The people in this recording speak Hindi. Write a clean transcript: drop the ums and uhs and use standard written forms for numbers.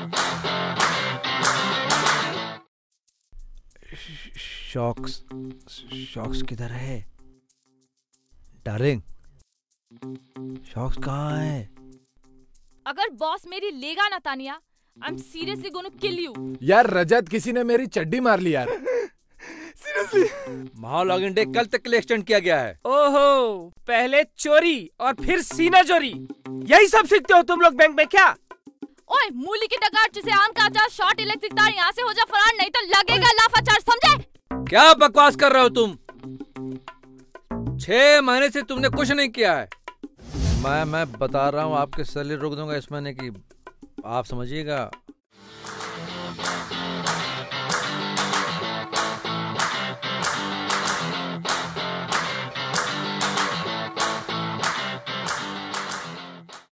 शॉक्स शॉक्स किधर है डार्लिंग? शॉक्स कहाँ है? अगर बॉस मेरी लेगा ना Tania, I'm seriously gonna kill you. यार रजत, किसी ने मेरी चड्डी मार ली यार। सीरियसली? महा लॉगिन डे कल तक के लिए एक्सटेंड किया गया है। ओहो, पहले चोरी और फिर सीना चोरी, यही सब सीखते हो तुम लोग बैंक में क्या? ओए मूली की डकार, जिसे आम का अचार, शॉर्ट इलेक्ट्रिक तार, यहाँ से हो जा फरार, नहीं तो लगेगा लाफा चार्ज, समझे? क्या बकवास कर रहे हो तुम? 6 महीने से तुमने कुछ नहीं किया है। मैं बता रहा हूँ, आपके सैलरी रोक दूंगा इस महीने की, आप समझिएगा।